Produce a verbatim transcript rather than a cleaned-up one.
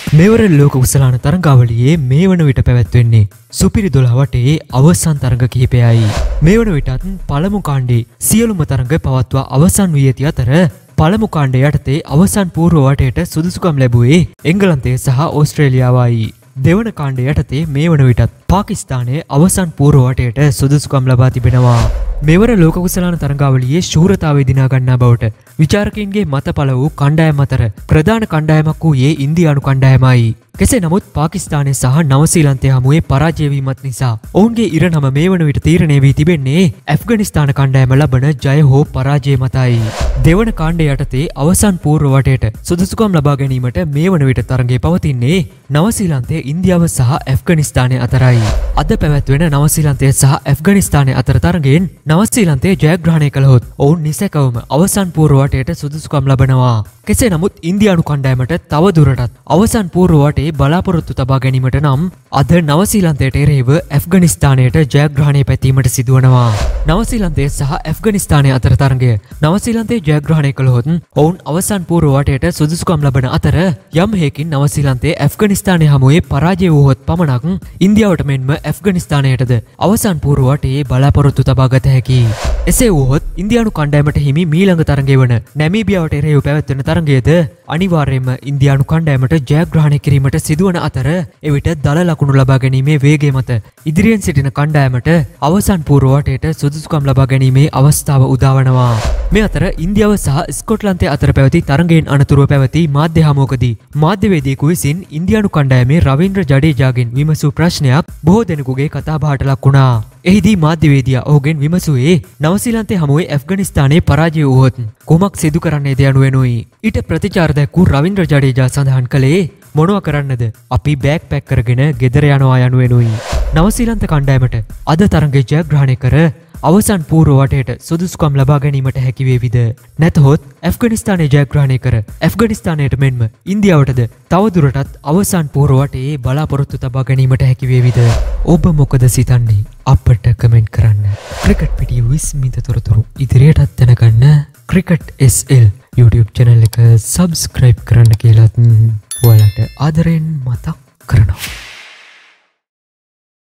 මෙවර ලෝක උසලාන තරඟාවලියේ මේ වන විට පැවැත්වෙන්නේ සුපිරි දොළහ වටේ අවසන් තරඟ කිහිපයයි. මේ වන විටත් පළමු කාණ්ඩේ සියලුම තරඟ පවත්වා අවසන් වී ඇති අතර පළමු කාණ්ඩය යටතේ අවසන් පූර්ව වටේට සුදුසුකම් ලැබුවේ එංගලන්තය සහ ඕස්ට්‍රේලියාවයි. දෙවන කාණ්ඩය යටතේ මේ වන විටත් පාකිස්තානයේ අවසන් පූර්ව වටේට සුදුසුකම් ලබා තිබෙනවා. මෙවර ලෝක කුසලාන තරඟාවලියේ ශූරතාවය දිනා ගන්නා බවට විචාරකයින්ගේ මත පළ වූ කණ්ඩායම් අතර ප්‍රධාන කණ්ඩායමක් වූයේ ඉන්දියානු කණ්ඩායමයි. කෙසේ නමුත් පාකිස්තානය සහ නවසීලන්තය හමුවේ පරාජය වීමත් නිසා ඔවුන්ගේ ඉරණම මේ වන විට තීරණය වී තිබෙන්නේ ඇෆ්ගනිස්තාන කණ්ඩායම ලබන ජය හෝ පරාජය මතයි. දෙවන කාණ්ඩය යටතේ අවසන් පූර්ව වටේට සුදුසුකම් ලබා ගැනීමට මේ වන විට තරඟය පවතින්නේ නවසීලන්තය ඉන්දියාව සහ ඇෆ්ගනිස්තානය අතරයි. අද පැවැත්වෙන නවසීලන්තය සහ ඇෆ්ගනිස්තානය අතර තරඟයෙන් නවසීලන්තය ජයග්‍රහණය කළහොත් ඔවුන් නිසැකවම අවසන් පූර්ව වටේට සුදුසුකම් ලබනවා. කෙසේ නමුත් ඉන්දියානු කණ්ඩායමට තව දුරටත් අවසන් පූර්ව වටේ බලාපොරොත්තු තබා ගැනීමට නම් අද නවසීලන්තයට එරෙහිව ඇෆ්ගනිස්තානයට ජයග්‍රහණය පැතීමට සිදුවනවා. නවසීලන්තය සහ ඇෆ්ගනිස්තානය අතර තරඟය නවසීලන්තය ජයග්‍රහණය කළහොත් ඔවුන් අවසන් පූර්ව වටේට සුදුසුකම් ලබන අතර යම් හේකින් නවසීලන්තය ඇෆ්ගනිස්තානය හමුවේ පරාජය වූහොත් පමණක් ඉන්දියාවට මෙන්ම ඇෆ්ගනිස්තානයටද අවසන් පූර්ව වටේ බලාපොරොත්තු තබා ගත හැකියි. එසේ වුවහොත් ඉන්දියානු කණ්ඩායමට හිමි මීළඟ තරඟය වන නැමීබියාවට එරෙහිව පැවැත්වෙන තරඟයද අනිවාර්යයෙන්ම ඉන්දියානු කණ්ඩායමට ජයග්‍රහණය කිරීමට සිදුවන අතර එවිට දල ලකුණු ලබා ගැනීමේ වේගය මත ඉදිරියෙන් සිටින කණ්ඩායමට අවසන් පූර්ව වටේට සුදුසුකම් ලබා ගැනීමේ අවස්ථාව උදා වනවා. මේ අතර ඉන්දියාව සහ ස්කොට්ලන්තය අතර පැවති තරඟයෙන් අනතුරුව පැවති මාධ්‍ය හමුවකදී මාධ්‍යවේදියෙකු විසින් ඉන්දියානු කණ්ඩායමේ රවීන්ද්‍ර ජඩේජාගෙන් විමසූ ප්‍රශ්නයක් බොහෝ දෙනෙකුගේ කතාබහට ලක් වුණා. එහිදී මාධ්‍යවේදියා ඔහුගෙන් විමසුවේ නවසීලන්තය හමුවේ ඇෆ්ගනිස්තානයේ පරාජය වුවහොත් කුමක් සිදු කරන්නේද යනුවෙනුයි. ඊට ප්‍රතිචාර දැක්වූ රවීන්ද්‍ර ජඩේජා සඳහන් කළේ මොනවා කරන්නද අපි බෑග් පැක් කරගෙන ගෙදර යනවා යනුවෙනුයි. නවසීලන්ත කණ්ඩායමට අද තරඟය ජයග්‍රහණය කර අවසන් පූර්ව වටේට සුදුසුකම් ලබා ගැනීමට හැකි වේවිද? නැතහොත් ඇෆ්ගනිස්තානය ජයග්‍රහණය කර ඇෆ්ගනිස්තානයට මෙන්ම ඉන්දියාවටද තවදුරටත් අවසන් පූර්ව වටේ බලාපොරොත්තු තබා ගැනීමට හැකි වේවිද? ඔබ මොකද සිතන්නේ? අපට කමෙන්ට් කරන්න. ක්‍රිකට් පිටිය විස්මිත තොරතුරු ඉදිරියටත් දැනගන්න cricket S L YouTube channel එක subscribe කරන්න කියලාත් ඔයාලට ආදරෙන් මතක් කරනවා.